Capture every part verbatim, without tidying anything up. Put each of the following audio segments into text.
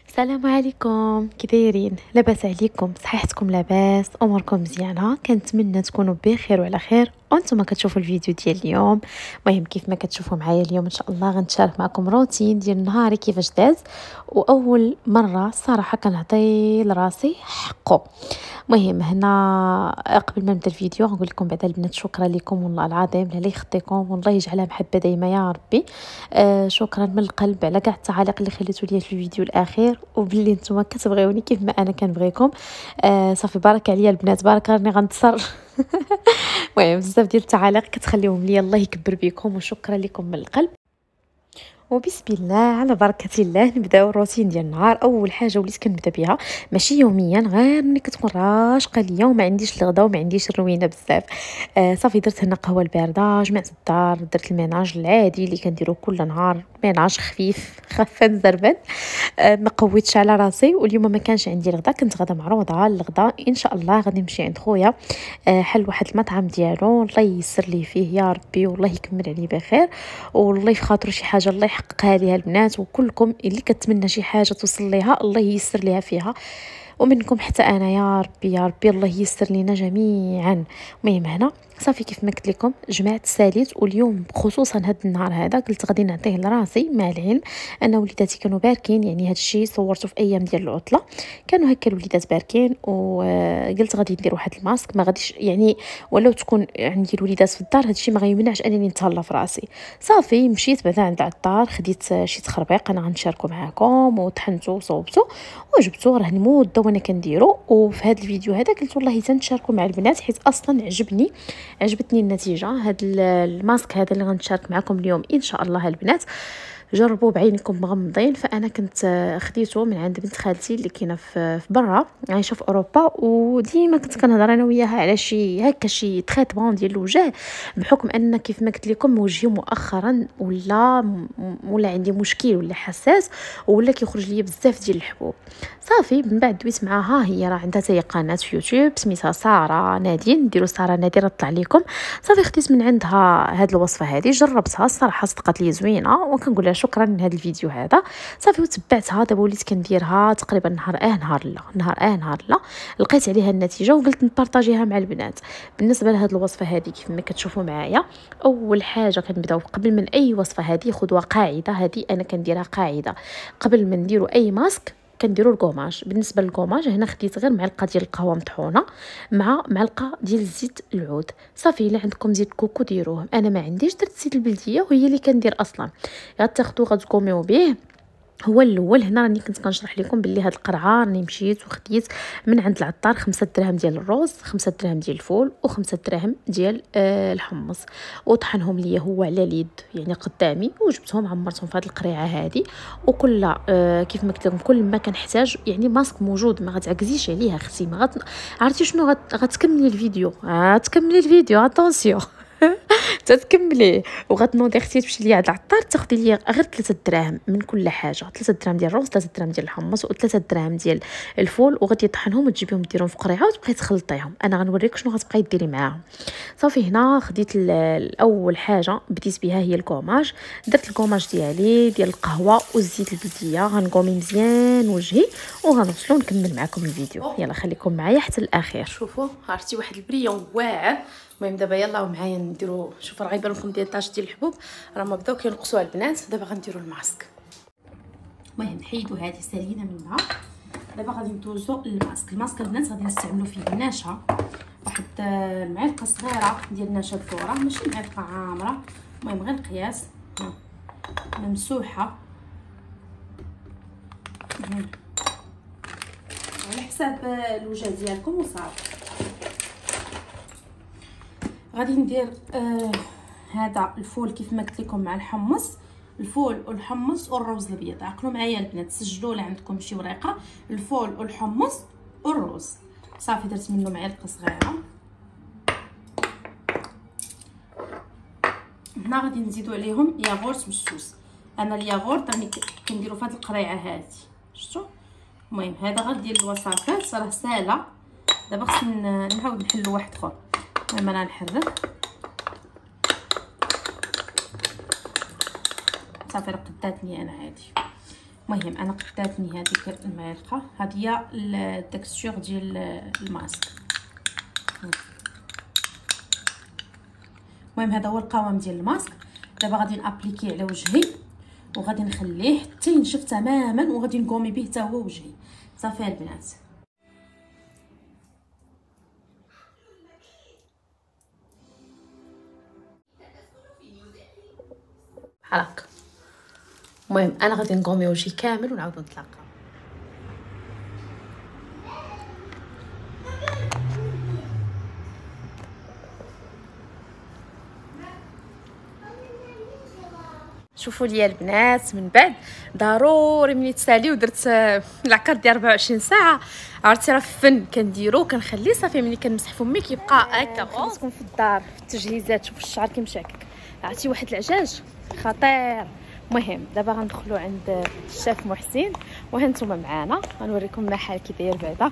السلام عليكم، كي دايرين؟ لاباس عليكم؟ صحيحتكم لاباس؟ اموركم مزيانه؟ كنتمنى تكونوا بخير وعلى خير وانتم كتشوفوا الفيديو ديال اليوم. المهم كيف ما كتشوفوا معايا اليوم ان شاء الله غنتشارك معكم روتين ديال نهاري كيفاش داز. واول مره الصراحه كنعطي لراسي حقه. المهم هنا قبل ما نبدا الفيديو غنقول لكم بعدا البنات شكرا لكم والله العظيم على يخطيكم والله يجعلها محبه دايما يا ربي. آه شكرا من القلب على كاع التعاليق اللي خليتوا لي في الفيديو الاخير وباللي نتوما كتبغيوني كيف ما انا كنبغيكم. آه صافي بارك عليا البنات، بارك راني غنتصر. المهم بزاف ديال التعاليق كتخليهم لي، الله يكبر بكم وشكرا لكم من القلب. وبسم الله على بركه الله نبداو الروتين ديال النهار. اول حاجه وليت كنبدا بها ماشي يوميا، غير ملي كتكون راشقه ليا وما عنديش الغدا وما عنديش الروينه بزاف. آه صافي درت هنا قهوه البارده، جمعت الدار، درت الميناج العادي اللي كنديرو كل نهار، ميناج خفيف خفان زربان. آه ما قويتش على راسي واليوم ما كانش عندي الغدا، كنت غدا معروضه الغدا ان شاء الله غادي نمشي عند خويا. آه حل واحد المطعم ديالو الله ييسر ليه فيه يا ربي والله يكمل عليه بخير، والله يخاطرو شي حاجه الله يحققها ليها البنات، وكلكم اللي كتمنى شي حاجه توصل ليها الله ييسر ليها فيها، ومنكم حتى انا يا ربي يا ربي الله ييسر لينا جميعا. المهم هنا صافي كيف ما قلت لكم جمعت ساليت، واليوم خصوصا هذا النهار هذا قلت غادي نعطيه لراسي، مع العلم ان وليداتي كانوا باركين، يعني هذا الشيء صورته في ايام ديال العطله كانوا هكا الوليدات باركين، وقلت غادي ندير واحد الماسك ما غاديش يعني ولو تكون عندي الوليدات في الدار، هذا الشيء ما غيمنعش انني نتهلا في راسي. صافي مشيت بعدا عند العطار، خديت شي تخربيق انا غنشاركو معاكم، وطحنتو وصوبتو وجبتو، راه مده وانا كنديرو. وفي هذا الفيديو هذا قلت والله تنشاركو مع البنات حيت اصلا عجبني عجبتني النتيجه. هذا الماسك هذا اللي غنشارك معكم اليوم ان شاء الله البنات جربوا بعينكم مغمضين. فانا كنت خديته من عند بنت خالتي اللي كاينه في برا عايشه في اوروبا، وديما كنت كنهضر انا وياها على شي هكا شي تريتمون ديال الوجه، بحكم ان كيف ما قلت لكم وجهي مؤخرا ولا ولا عندي مشكل ولا حساس ولا كيخرج لي بزاف ديال الحبوب. صافي من بعد دويت معاها، هي راه عندها حتى قناه في يوتيوب سميتها ساره نادين، ديروا ساره نادين طلع لكم. صافي خديت من عندها هاد الوصفه هذه، جربتها الصراحه صدقت لي زوينه، وكنقول لها شكرا من هذا الفيديو هذا. صافي وتبعتها دابا وليت كنديرها تقريبا نهار اه نهار لا نهار اه نهار لا لقيت عليها النتيجه وقلت نبارطاجيها مع البنات. بالنسبه لهاد الوصفه هذه كيف ما كتشوفوا معايا، اول حاجه كنبداو قبل من اي وصفه هذه خذوا قاعده، هذه انا كنديرها قاعده قبل ما نديروا اي ماسك كنديروا الكوماج. بالنسبه للكوماج هنا خديت غير معلقه ديال القهوه مطحونه مع معلقه ديال زيت العود. صافي الا عندكم زيت كوكو ديروه، انا ما عنديش درت زيت البلديه وهي اللي كندير اصلا. غتاخذوا غتقوميو به. هو الاول هنا راني كنت كنشرح لكم باللي هاد القرعه راني مشيت وخديت من عند العطار خمسة دراهم ديال الرز، خمسة دراهم ديال الفول، وخمسة دراهم ديال آه الحمص، وطحنهم ليا هو على اليد يعني قدامي، وجبتهم عمرتهم في هاد القريعه هذه. وكل آه كيف ما قلت لكم كل ما كنحتاج يعني ماسك موجود ما غتعكزيش عليه اختي، ما غت... عرفتي شنو غت... غتكملي الفيديو غتكملي الفيديو اتونسيون تتكملي وغتنوضي اختي تمشي ليا عند العطار تاخدي ليا غير ثلاثة دراهم من كل حاجه، ثلاثة دراهم ديال الرز، ثلاثة دراهم ديال الحمص، وثلاثة دراهم ديال الفول، وغادي تطحنهم وتجيبيهم ديرهم في قريعه وتبقاي تخلطيهم. انا غنوريك شنو غتبقاي ديري معاهم. صافي هنا خديت الاول حاجه بديت بها هي الكوماج، درت الكوماج ديالي ديال القهوه والزيت البلديه، غنقومي مزيان وجهي وغنغسلو ونكمل معكم الفيديو. يلا خليكم معايا حتى الاخير. شوفوا عرفتي واحد البريون واعر. المهم دابا يلا معايا نديرو، شوفوا راه غيبان لكم ديال طاش ديال الحبوب راه ما بداو كينقصوا على البنات. دابا غنديروا الماسك. المهم حيدوا هذه سالينا منها. دابا غادي ندوزو للماسك. الماسك البنات غادي نستعملوا فيه النشا، واحد المعلقه صغيره ديال النشا الذره، ماشي معلقه عامره، المهم غير القياس ممسوحه على حساب الوجه ديالكم وصافي. غادي ندير آه هذا الفول كيف ما قلت لكم مع الحمص، الفول والحمص والروز الابيض. عقلوا معايا البنات سجلوا لا عندكم شي ورقه، الفول والحمص والروز. صافي درت منه معلقه صغيره. هنا غادي نزيدوا عليهم ياغورت مسوس. انا الياغورت راني كنديرو في هذه القريعه هذه شفتوا. المهم هذا غير ديال الوصفات راه ساهله. دابا خصنا نعاود نحلو واحد اخر. المهم انا نحرك صافي راه قداتني انا هادي. المهم انا قداتني هذيك المعلقه، هذه هي التكستور ديال الماسك. المهم هذا هو القوام ديال الماسك. دابا غادي نابليكيه على وجهي وغادي نخليه حتى ينشف تماما وغادي نقومي به حتى هو وجهي. صافي البنات، بحال هكا. المهم انا غادي نقومي وجهي كامل ونعاودو نتلاقاو. شوفوا ليا البنات، من بعد ضروري ملي تسالي ودرت العكار ديال أربعة وعشرين ساعه، عرفتي راه فن كنديرو كنخليه صافي. ملي كنمسح فمي كيبقى هكا. خصكم في الدار في التجهيزات، شوفوا الشعر كيمشاكك، عرفتي واحد العجاج خطير. المهم دابا غندخلوا عند الشيف محسن وهانتوما معانا غنوريكم المحل كي داير بعدا.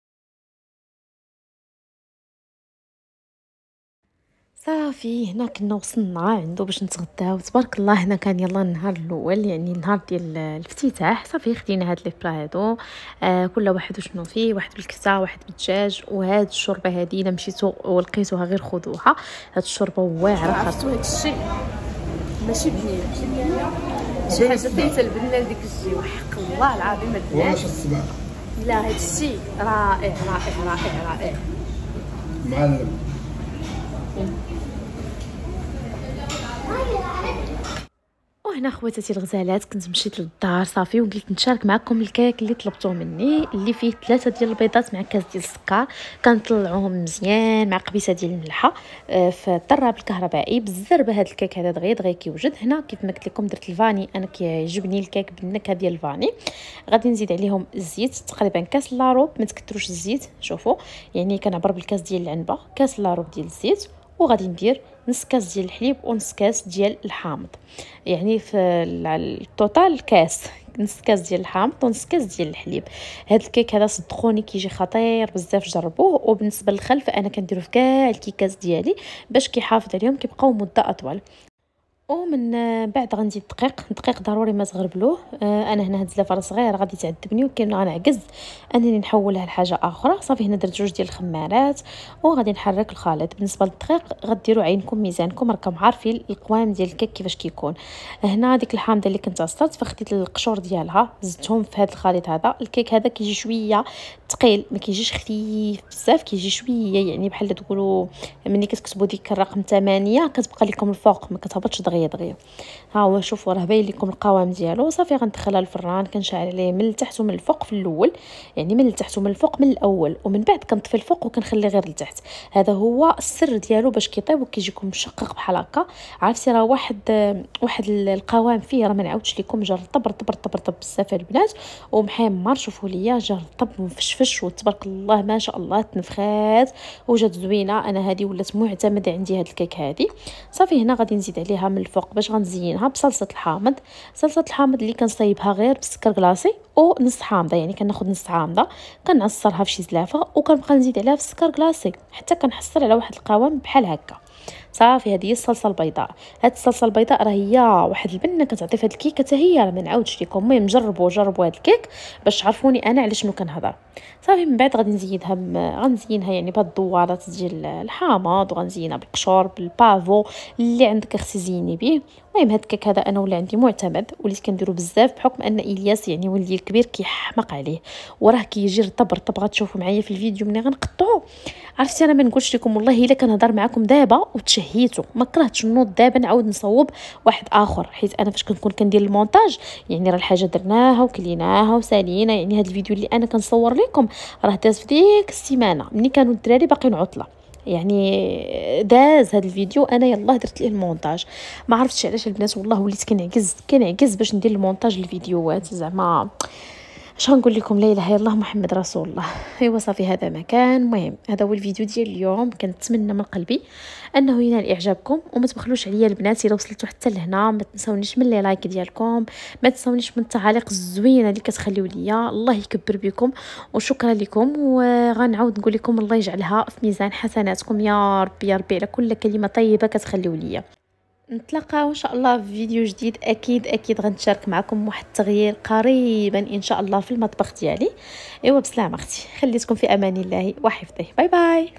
صافي هنا كنا وصلنا عنده باش نتغداو. تبارك الله هنا كان يلا النهار الاول، يعني النهار ديال الافتتاح. صافي خدينا هاد لي بلا هادو، آه كل واحد وشنو فيه، واحد بالكفته واحد بالدجاج. وهاد الشوربه هادي الا مشيتو ولقيتوها غير خذوها، هاد الشوربه واعره. عرفتوا هاد الشيء ماشي بنين، شي حاجه فايته البنه لديك الجي، وحق الله العظيم البنات لا هاد الشيء رائع رائع رائع رائع معلم. وهنا خواتاتي الغزالات كنت مشيت للدار صافي وقلت نشارك معكم الكيك اللي طلبتوه مني، اللي فيه ثلاثه ديال البيضات مع كاس ديال السكر. كنطلعوهم مزيان مع قبيصه ديال الملحه آه في الطراب الكهربائي. بالزربه هذا الكيك هذا دغيا دغيا كيوجد. هنا كيف ما قلت لكم درت الفاني، انا كيعجبني الكيك بالنكهه ديال الفاني. غادي نزيد عليهم الزيت، تقريبا كاس لاروب، ما تكثروش الزيت. شوفوا يعني كنعبر بالكاس ديال العنبه، كاس لاروب ديال الزيت. وغادي ندير نص كاس ديال الحليب ونص كاس ديال الحامض، يعني في التوتال كاس، نص كاس ديال الحامض ونص كاس ديال الحليب. هذا الكيك هذا صدقوني كيجي خطير بزاف، جربوه. وبالنسبه للخل فانا كنديرو في كاع الكيكات ديالي باش كيحافظ عليهم كيبقاو مده اطول. ومن بعد غنزيد الدقيق. الدقيق ضروري ما تغربلوه. آه انا هنا هاد الزلافه صغير غادي تعذبني وكاين غنعجز انني نحولها لحاجه اخرى. صافي هنا درت جوج ديال الخمارات وغادي نحرك الخليط. بالنسبه للدقيق غديروا عينكم ميزانكم، راكم عارفين القوام ديال الكيك كيفاش كيكون. هنا ديك الحامضه اللي كنت عصرت فخديت القشور ديالها زدتهم في هذا الخليط هذا. الكيك هذا كيجي شويه ثقيل، ما كيجيش خفيف بزاف، كيجي شويه يعني بحال تقولوا ملي كتكتبوا ديك الرقم ثمانية كتبقى لكم الفوق ما كتهبطش دغيا دغيا. ها هو شوفوا راه باين لكم القوام ديالو. صافي غندخلها للفران، كنشعل عليه من التحت ومن الفوق في الاول، يعني من التحت ومن الفوق من الاول، ومن بعد كنطفي الفوق وكنخلي غير لتحت. هذا هو السر ديالو باش كيطيب وكيجيكم مشقق بحال هكا. عرفتي راه واحد واحد القوام فيه راه ما نعاودش لكم، جا رطب رطب رطب رطب بزاف البنات ومحمر. شوفوا ليا جا رطب ومفشفش وتبارك الله ما شاء الله تنفخات وجات زوينه. انا هذه ولات معتمده عندي هاد الكيك هذه. صافي هنا غادي نزيد عليها من الفوق باش غنزينها بصلصه الحامض. صلصه الحامض اللي كنصايبها غير بالسكر كلاصي ونص حامضه، يعني كناخذ نص حامضه كنعصرها في شي زلافه وكنبقى نزيد عليها في السكر كلاصي حتى كنحصل على واحد القوام بحال هكا. صافي هذه هي الصلصه البيضاء. هاد الصلصه البيضاء راه هي واحد البنه كتعطي في هاد الكيكه حتى هي، راه ما نعاودش لكم. المهم جربوا جربوا هاد الكيك باش تعرفوني انا على شنو كنهضر. صافي من بعد غادي نزيدها م... غنزينها يعني بهاد الدوارات ديال الحامض، وغنزينها بالقشور بالبافو اللي عندك اختي زيني به. المهم هاد الكيك هذا انا ولا عندي معتمد، وليت كنديرو بزاف بحكم ان الياس يعني ولدي الكبير كيحمق عليه وراه كيجي رطب رطب. غتشوفوا معايا في الفيديو ملي غنقطعو. عرفتي انا ما نقولش لكم والله الا كنهضر معكم دابا وتشهيتو ما كرهتش نوض دابا نعاود نصوب واحد اخر، حيت انا فاش كنكون كندير المونتاج يعني راه الحاجه درناها وكليناها وسالينا. يعني هذا الفيديو اللي انا كنصور لكم راه داز في ديك السيمانه ملي كانوا الدراري باقيين عطله، يعني داز هذا الفيديو انا يلاه درت ليه المونتاج. ما عرفتش علاش البنات والله وليت كنعجز كنعجز باش ندير المونتاج الفيديوهات. زعما اش غنقول لكم، لا اله الا الله محمد رسول الله. ايوا صافي هذا ما كان. المهم هذا هو الفيديو ديال اليوم. كنتمنى من قلبي انه ينال اعجابكم وما تبخلوش عليا البنات. الا وصلتوا حتى لهنا ما تنساونيش من لي لايك ديالكم، ما تنساونيش من التعاليق الزوينه اللي كتخليو ليا. الله يكبر بكم وشكرا لكم. وغنعاود نقول لكم الله يجعلها في ميزان حسناتكم يا ربي يا ربي على كل كلمه طيبه كتخليو ليا. نتلاقاو ان شاء الله في فيديو جديد. اكيد اكيد غنشارك معكم واحد التغيير قريبا ان شاء الله في المطبخ ديالي. ايوا بسلامه اختي، خليتكم في امان الله وحفظه. باي باي.